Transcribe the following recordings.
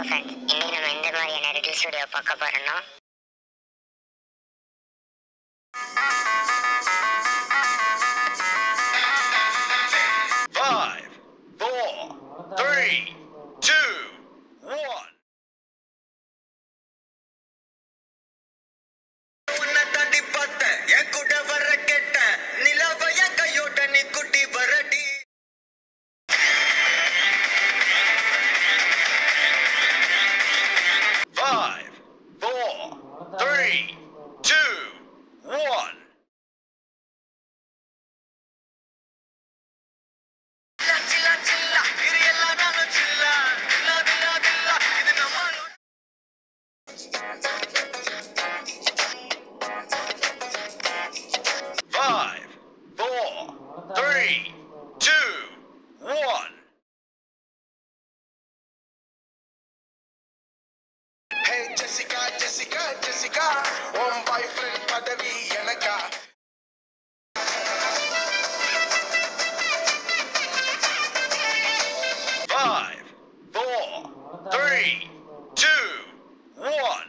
Friend, இன்னைக்கு நம்ம எந்த மாதிரியான ரிடில்ஸ் வீடியோ பார்க்க போறோம்னா 5, 4, 3, 2, 1. உன்னை தாண்டி பார்த்தேன் என் கூட வர கேட்டேன் நிலவ என் கையோட நீ குட்டி வரடி 5, 4, 3, 2, 1. சில்லா சில்லா இது எல்லாம் நானும் சில்லா தில்லா தில்லா தில்லா இது நம்மளோட 5, 4, 3, 2, 1. Hey Jessica Jessica Jessica உன் boyfriend பதவி எனக்கா 5, 4, 3, 2, 1.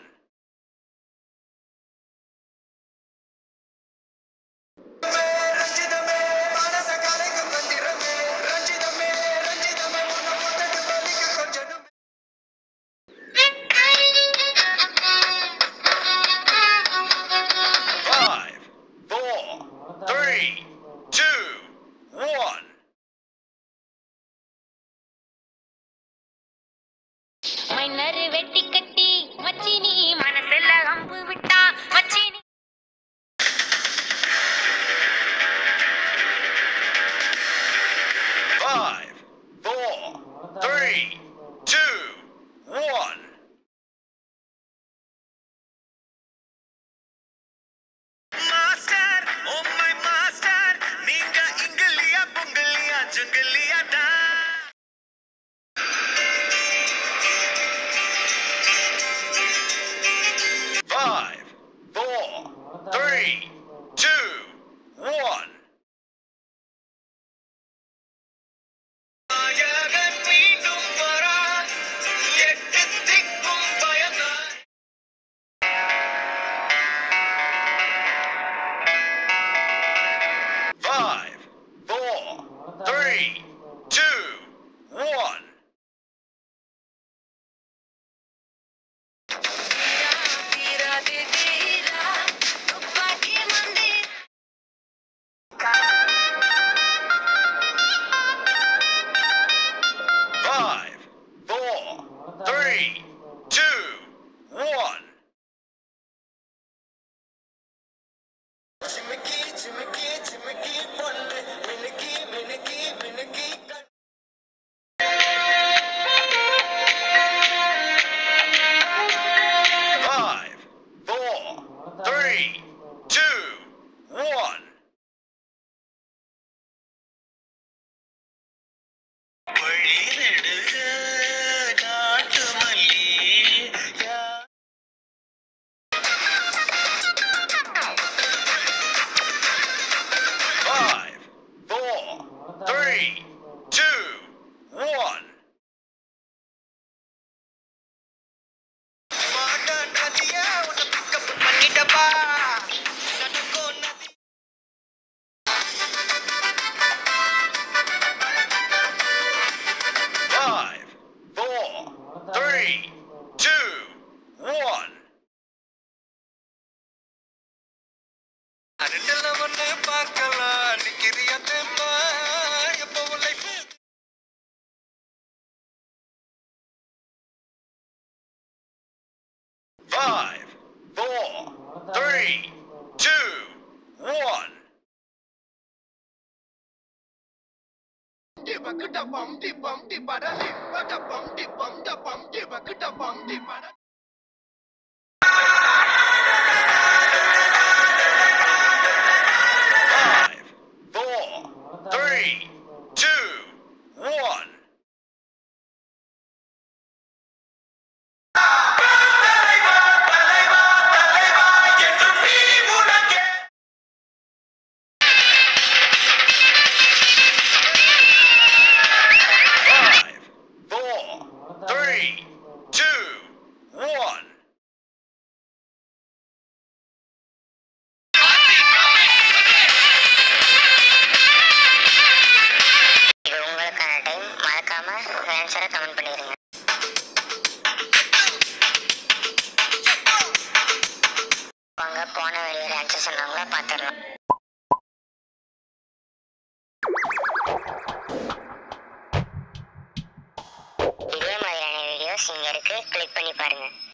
ரஞ்சிதமே மனச கலைக்கு மந்திரமே ரஞ்சிதமே ரஞ்சிதமே உன்னை முத்தட்டு பலிக்கு கொஞ்சம் 5, 4, 3, 2, 1. மன்னரு வெட்டி கட்டி மச்சினி மனசுல அம்பு விட்டா மச்சினி 5, 4, 3, 2, 1. மாஸ்டர் ஓ மை மாஸ்டர் நீங்க இங்கிலியா பொங்கலியா ஜங்கலியா டா 5, 4, 3, 2, 1. நாயகன் மீண்டும் வரா எட்டு திக்கும் பயந்தான் 5, 4, 3, 2, 1. தீராதே தீரா துப்பாக்கி மந்திர 5, 4, 3, 2, 1. சிமிக்கி சிமிக்கி சிமிக்கி பொண்ணு மினுக்கி மினுக்கி மினுக்கி 5, 4, 3, 2, 1. வழி நெடுக காட்டு மல்லி 5, 4, 3, 2, 1. மாட்டான் நதிய உன்னை பிக்கப் பண்ணிட்டப்பா நடக்கும் நதி 5, 4, 3, 2, 1. ரெண்டுல ஒண்ணு பார்க்கலாம் நிக்கிறியா தெம்பா எப்போ life 5, 4, 3, 2, 1. Dibakita bum di bum di badali bada bum di bum da bum dibakita bum di badali 5, 4, 3, 2, 1. என்றும் நீ உனக்கே 5, 4, 3, 2, 1. இது உங்களுக்கான டைம். மறக்காம ஆன்சரை கமெண்ட் பண்ணிடுங்க. வாங்க போன வெளியே ஆன்சர் சொன்னவங்களா பார்த்துடலாம். இதே மாதிரியான வீடியோஸ் இங்க இருக்கு, கிளிக் பண்ணி பாருங்க.